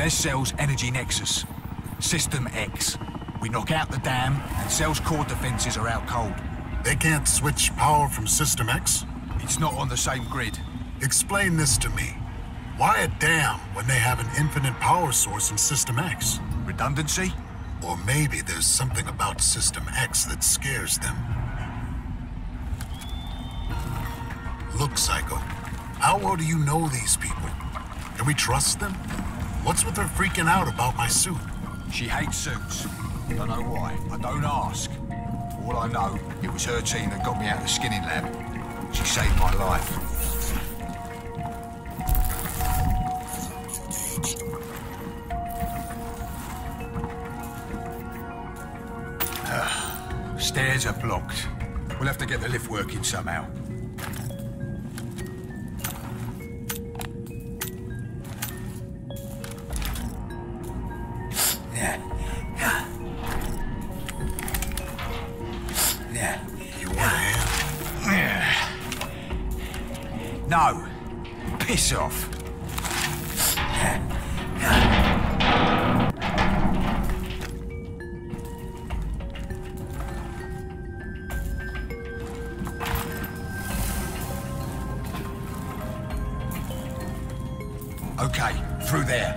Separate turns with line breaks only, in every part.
there's Cell's energy nexus. System X. We knock out the dam, and Cell's core defenses are out cold.
They can't switch power from System X?
It's not on the same grid.
Explain this to me. Why a dam when they have an infinite power source in System X?
Redundancy?
Or maybe there's something about System X that scares them. Look, Psycho. How well do you know these people? Can we trust them? What's with her freaking out about my suit?
She hates suits. Don't know why. I don't ask. All I know, it was her team that got me out of the skinning lab. She saved my life. Stairs are blocked. We'll have to get the lift working somehow.
You want a hand?
No. Piss off. Okay, through there.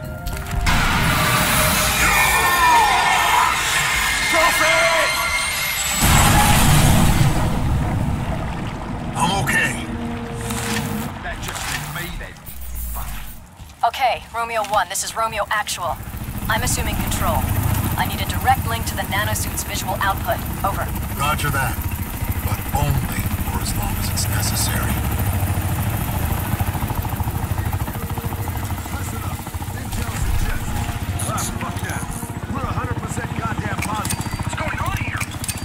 Stop it!
I'm okay.
That just leave me then.
Okay, Romeo 1, this is Romeo Actual. I'm assuming control. I need a direct link to the Nanosuit's visual output. Over.
Roger that. But only for as long as it's necessary.
Fuck that. We're 100% goddamn positive. What's going on here?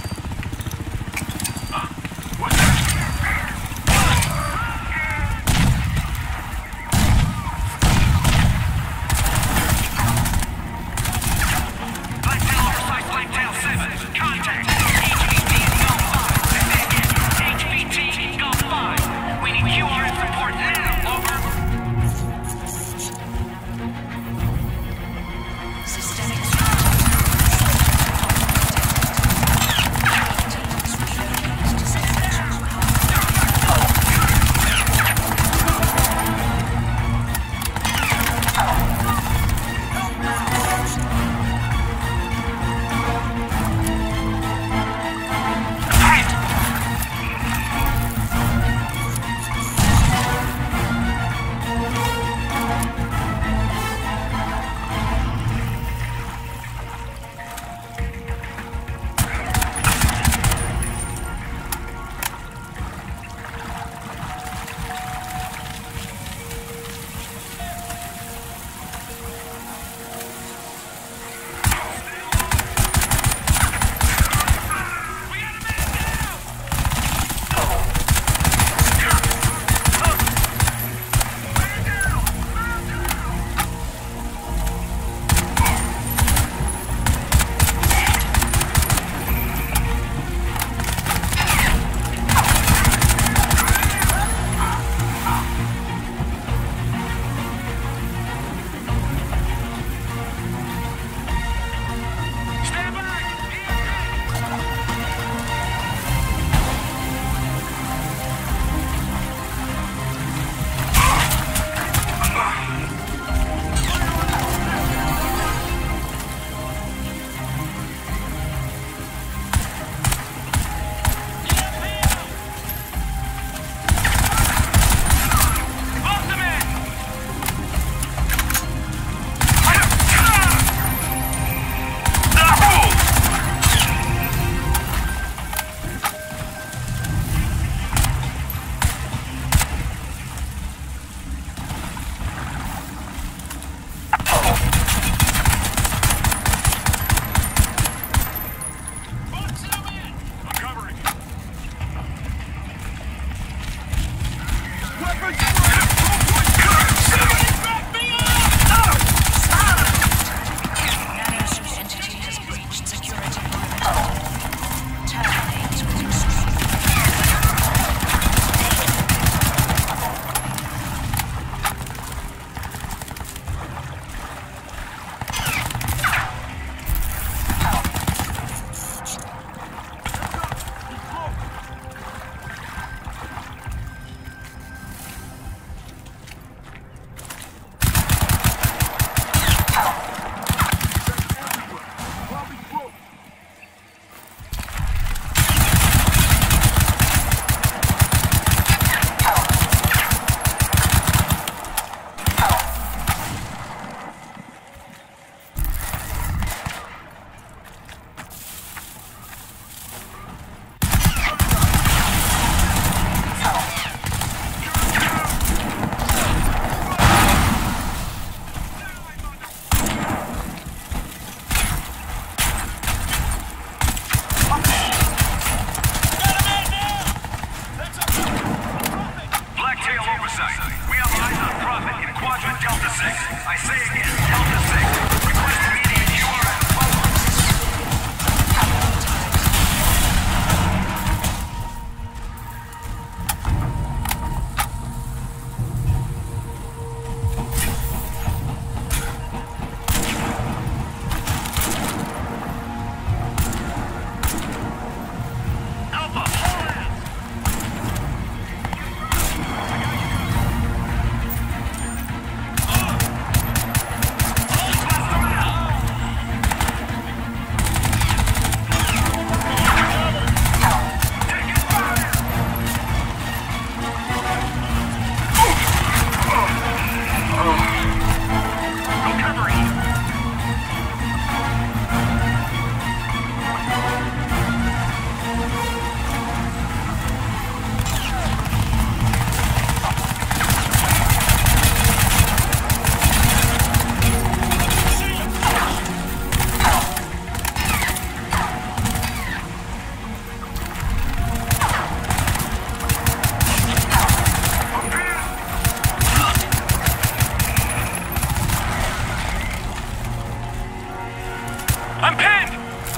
What's that? Blacktail precise Blacktail 7. Contact. HVT Golf 5. HVT Golf 5. We I'm pinned!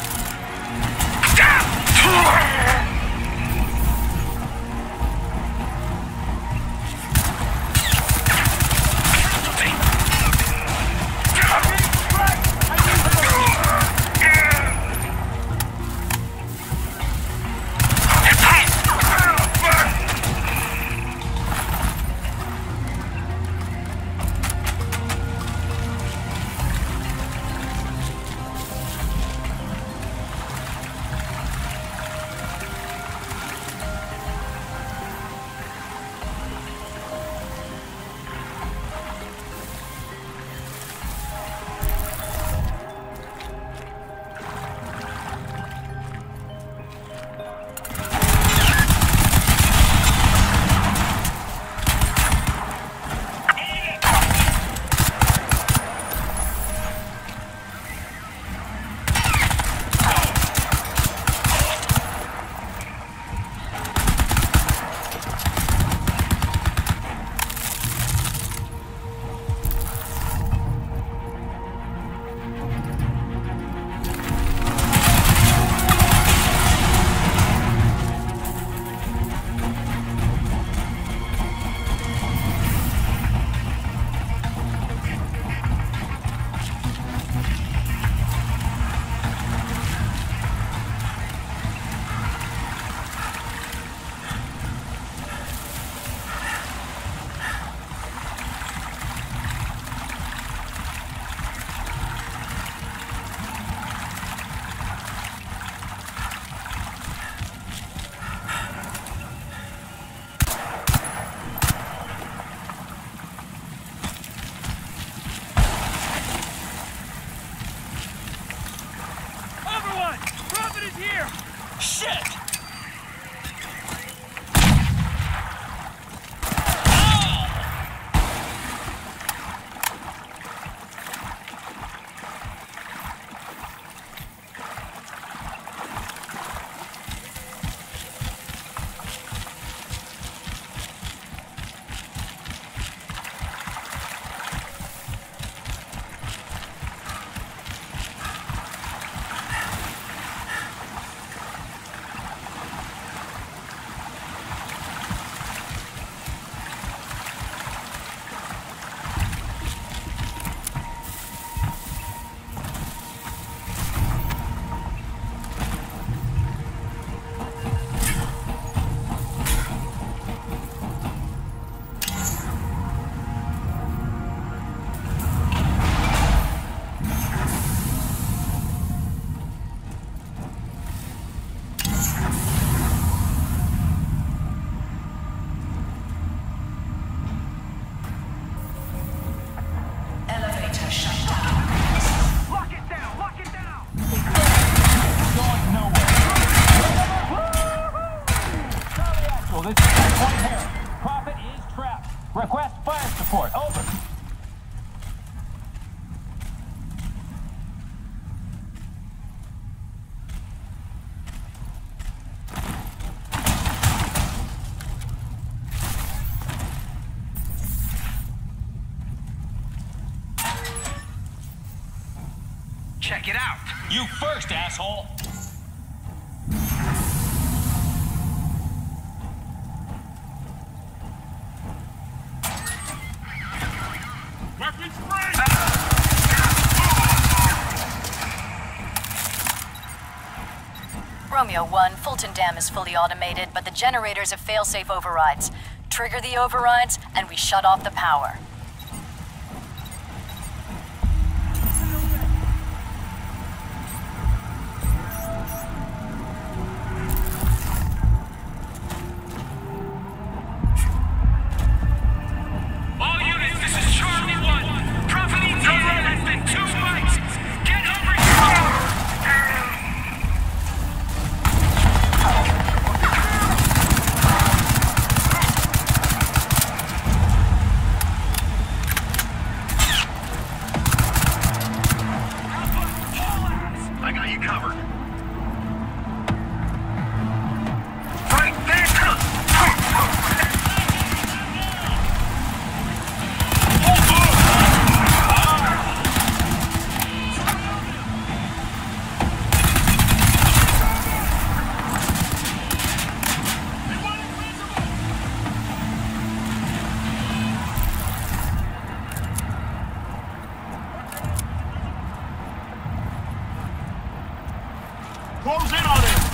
Request fire support. Over.
Check it out.
You first, asshole.
Weapons free!
Romeo 1, Fulton Dam is fully automated, but the generators have fail-safe overrides. Trigger the overrides, and we shut off the power.
All units, this is Charlie 1. Prophet needs less than 2 mics. Get over here! I got you covered. Right there!
Close in on him!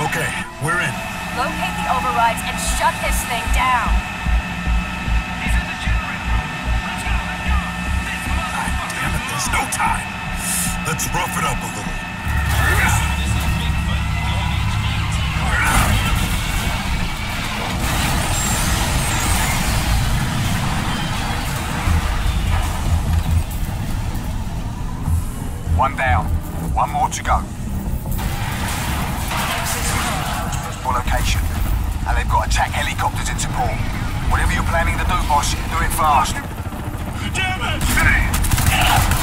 Okay, we're in.
Locate the overrides and shut this thing down.
He's in the generator room. Let's go, let's go. This
God damn it, there's no time. Let's rough it up a little.
This is Bigfoot. We have HVT.
One down. One more to go. For location. And they've got attack helicopters in support. Whatever you're planning to do, boss, do it fast.
Damn it!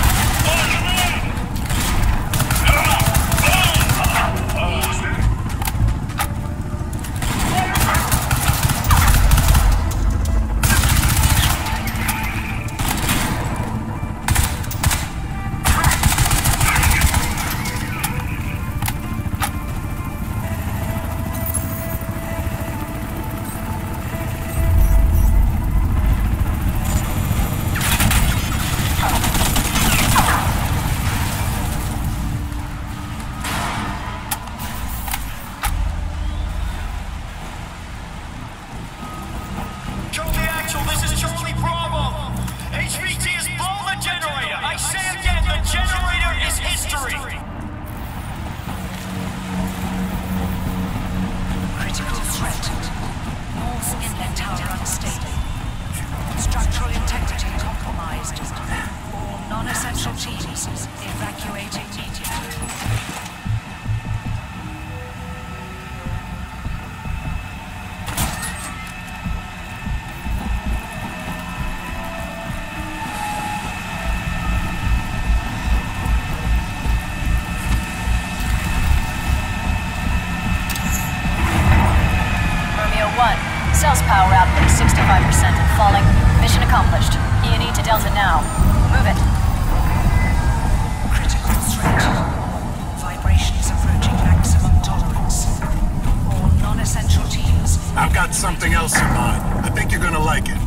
Cell's power output is 65% and falling. Mission accomplished. E&E to Delta now. Move it.
Critical threat. Vibrations approaching maximum tolerance. All non-essential teams.
I've got something else in mind. I think you're gonna like it.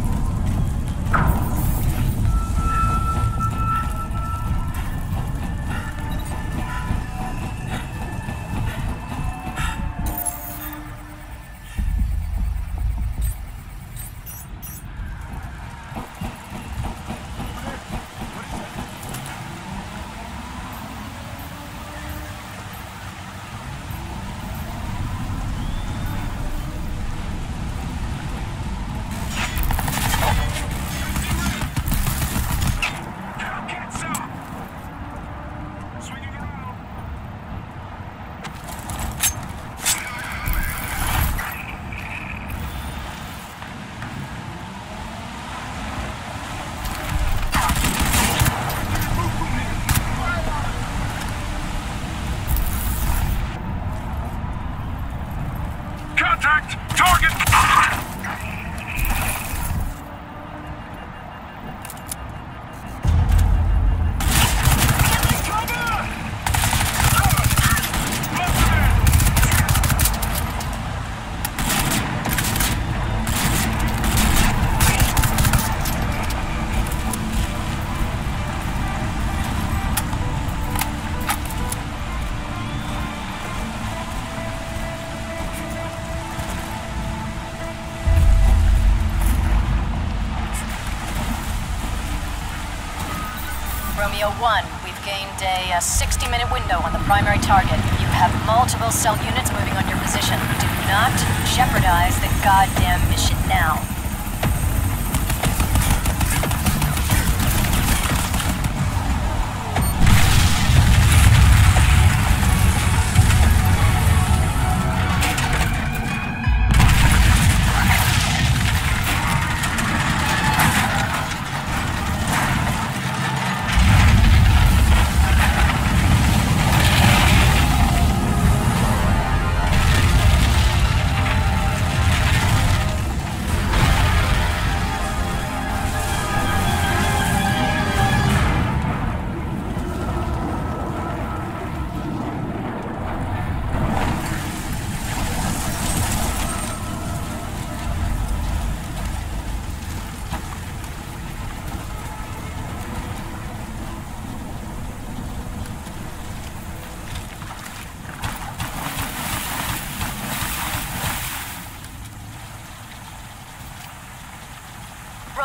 Romeo 1, we've gained a 60-minute window on the primary target. You have multiple cell units moving on your position. Do not jeopardize the goddamn mission now.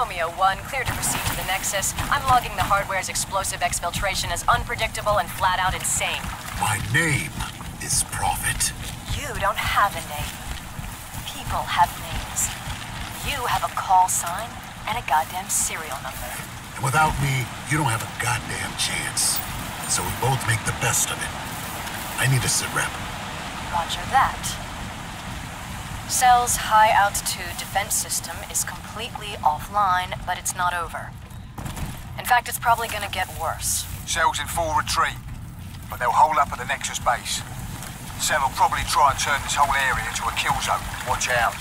Romeo 1, clear to proceed to the Nexus. I'm logging the hardware's explosive exfiltration as unpredictable and flat-out insane.
My name is Prophet.
You don't have a name. People have names. You have a call sign and a goddamn serial number.
And without me, you don't have a goddamn chance. So we both make the best of it. I need a sit rep.
Roger that. Cell's high-altitude defense system is completely offline, but it's not over. In fact, it's probably gonna get worse.
Cell's in full retreat, but they'll hold up at the Nexus base. Cell will probably try and turn this whole area into a kill zone. Watch out.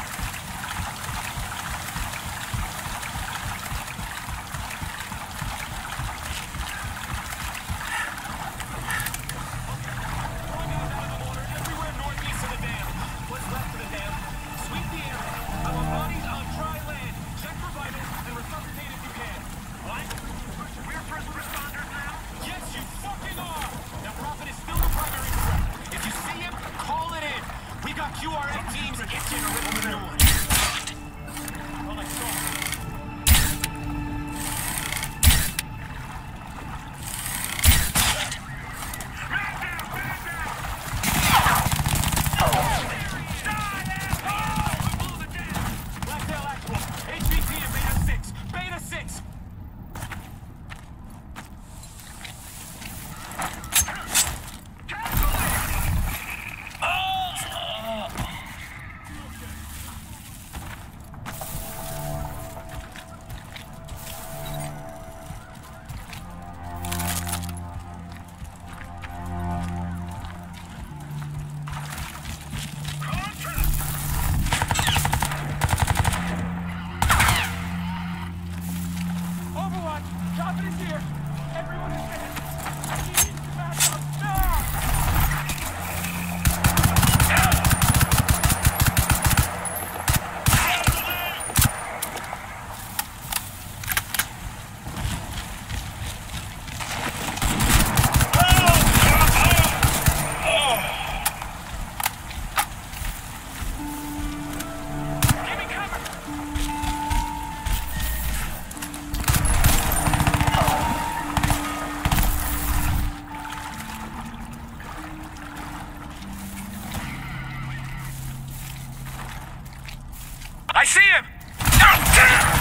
QRF teams itching to rip the new one. I see him! Oh, damn!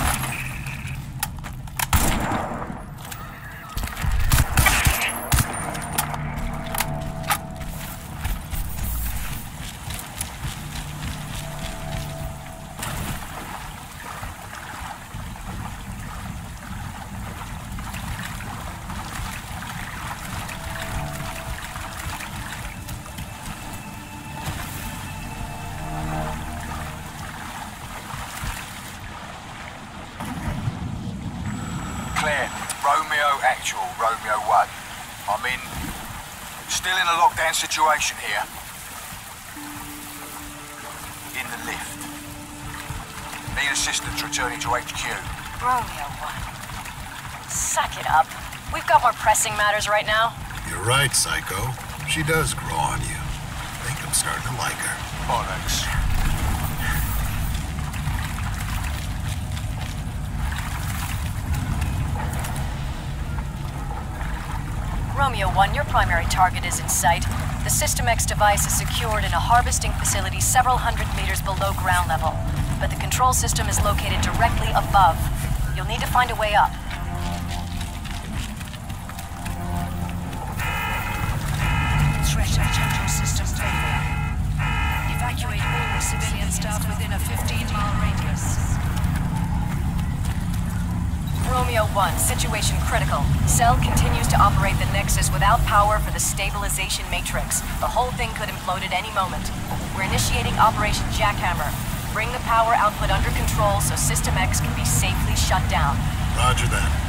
Romeo Actual, Romeo 1. I'm in... still in a lockdown situation here. In the lift. Need assistance returning to HQ.
Romeo 1. Suck it up. We've got more pressing matters right now.
You're right, Psycho. She does grow on you. I think I'm starting to like her.
Bollocks.
Romeo 1, your primary target is in sight. The System X device is secured in a harvesting facility several hundred meters below ground level, but the control system is located directly above. You'll need to find a way up.
Threat and control system failure. Evacuate all civilian staff within a 15-mile radius.
Romeo 1, situation critical. Cell continues to operate the Nexus without power for the stabilization matrix. The whole thing could implode at any moment. We're initiating Operation Jackhammer. Bring the power output under control so System X can be safely shut down.
Roger that.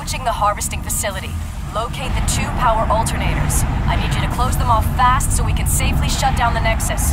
approaching the harvesting facility. Locate the 2 power alternators. I need you to close them off fast so we can safely shut down the Nexus.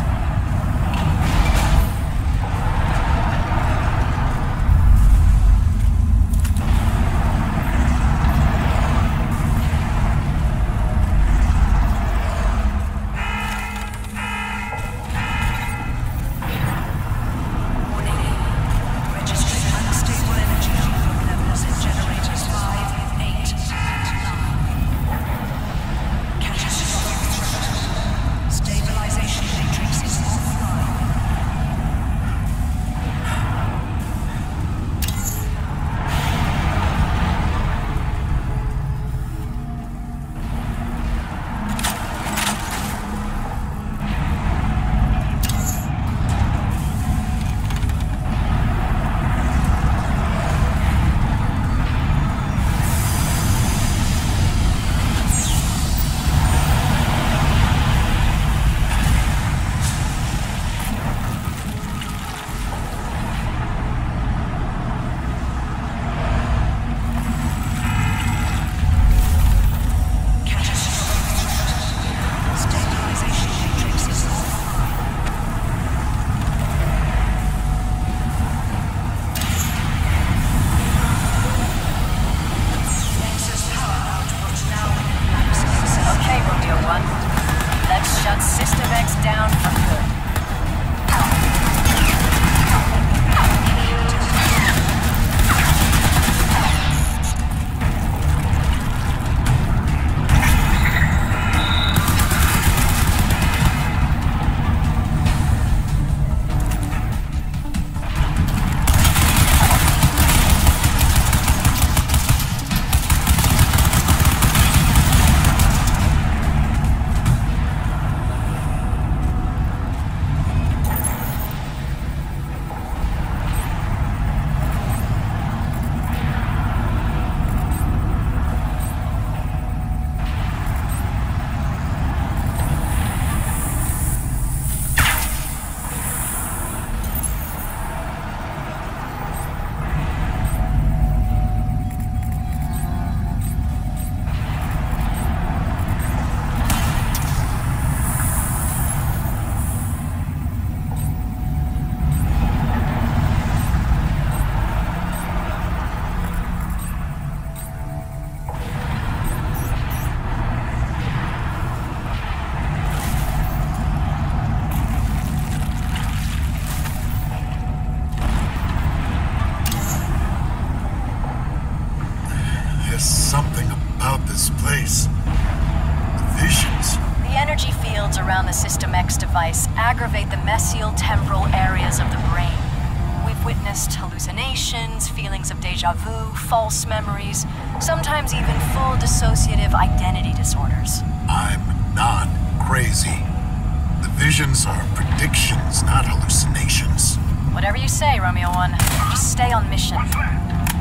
Around the System X device aggravate the mesial temporal areas of the brain. We've witnessed hallucinations, feelings of deja vu, false memories, sometimes even full dissociative identity disorders.
I'm not crazy. The visions are predictions, not hallucinations.
Whatever you say, Romeo 1. Just stay on mission.
What's that?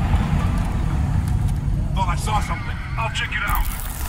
Thought I saw something. I'll check it out.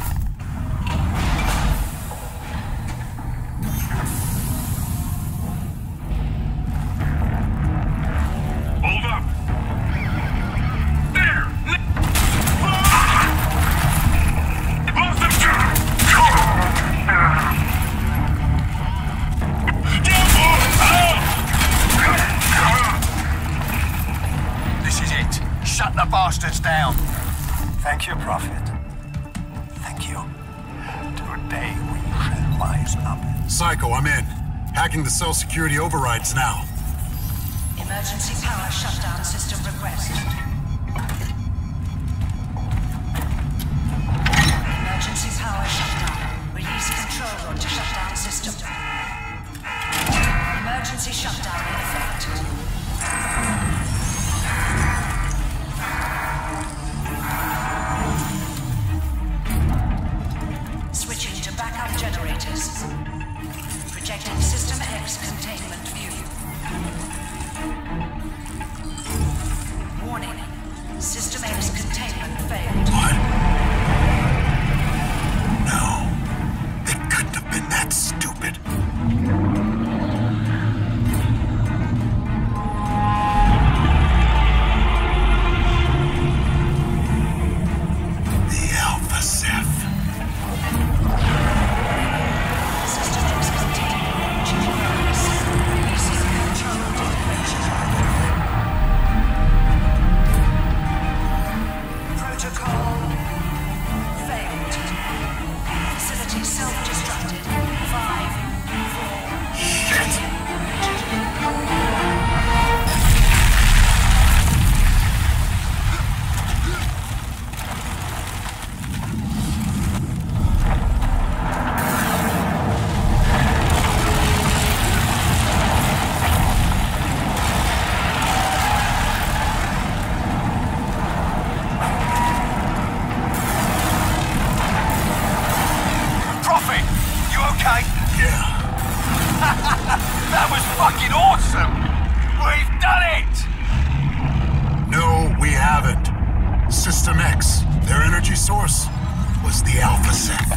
Bastards down.
Thank you, Prophet. Thank you. Today we shall rise up.
Psycho, I'm in. Hacking the cell security overrides now.
Emergency power shutdown system request. Emergency power shutdown. Release control room to shut down system. Emergency shutdown in effect. Switching to backup generators. Projecting System X containment view. Warning. Facility self-destructed. 5, 4,
Shit!
That was fucking awesome! We've done it!
No, we haven't. System X, their energy source, was the Alpha Ceph.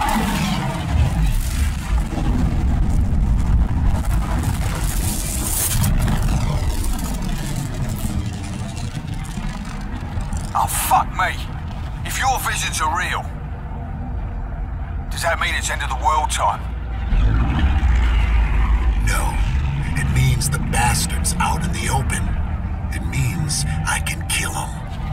Oh, fuck me. If your visions are real, does that mean it's end of the world time?
No, it means the bastard's out in the open. It means I can kill him.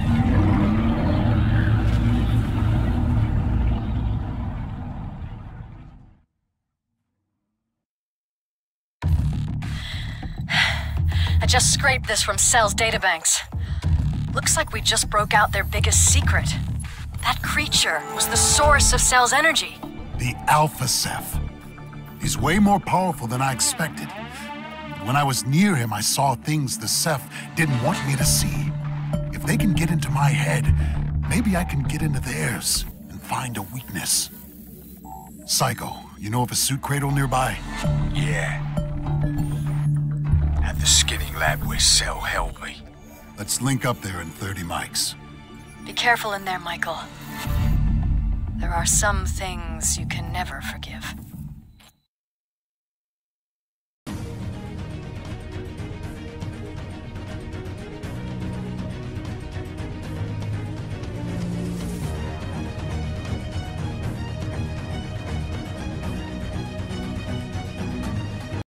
I just scraped this from Cell's databanks. Looks like we just broke out their biggest secret. That creature was the source of Cell's energy.
The Alpha Ceph. He's way more powerful than I expected. When I was near him, I saw things the Ceph didn't want me to see. If they can get into my head, maybe I can get into theirs and find a weakness. Psycho, you know of a suit cradle nearby?
Yeah. At the skinning lab where Cell held me.
Let's link up there in 30 mics.
Be careful in there, Michael. There are some things you can never forgive.